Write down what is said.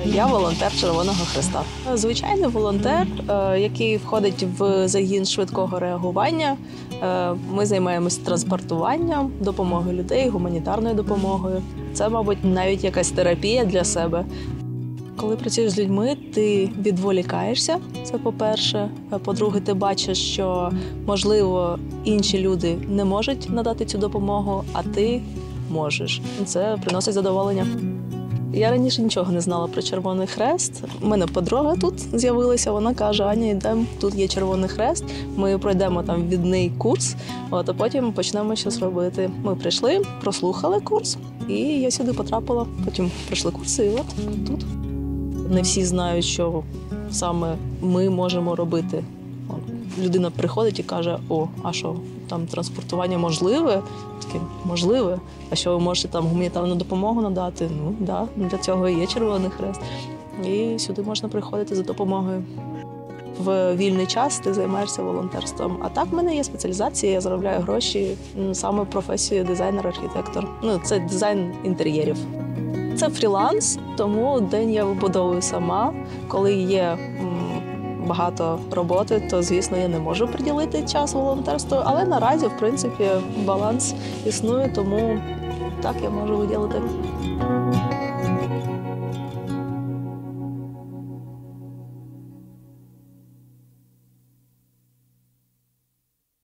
Я волонтер Червоного Хреста. Звичайний волонтер, який входить в загін швидкого реагування. Ми займаємось транспортуванням, допомогою людей, гуманітарною допомогою. Це, мабуть, навіть якась терапія для себе. Коли працюєш з людьми, ти відволікаєшся, це по-перше. По-друге, ти бачиш, що, можливо, інші люди не можуть надати цю допомогу, а ти можеш. Це приносить задоволення. Я раніше нічого не знала про Червоний Хрест. У мене подруга тут з'явилася, вона каже: Аня, йдемо, тут є Червоний Хрест, ми пройдемо там відний курс, а потім почнемо щось робити. Ми прийшли, прослухали курс, і я сюди потрапила. Потім пройшли курси, і от тут. Не всі знають, що саме ми можемо робити. Людина приходить і каже: о, а що, там транспортування можливе? Таке, можливе. А що ви можете там гуманітарну допомогу надати? Ну, да, для цього і є Червоний Хрест. І сюди можна приходити за допомогою. В вільний час ти займаєшся волонтерством. А так в мене є спеціалізація, я заробляю гроші саме професією дизайнер-архітектор. Ну, це дизайн інтер'єрів. Це фріланс, тому день я вибудовую сама. Коли є багато роботи, то, звісно, я не можу приділити час волонтерству, але наразі, в принципі, баланс існує, тому так я можу виділити.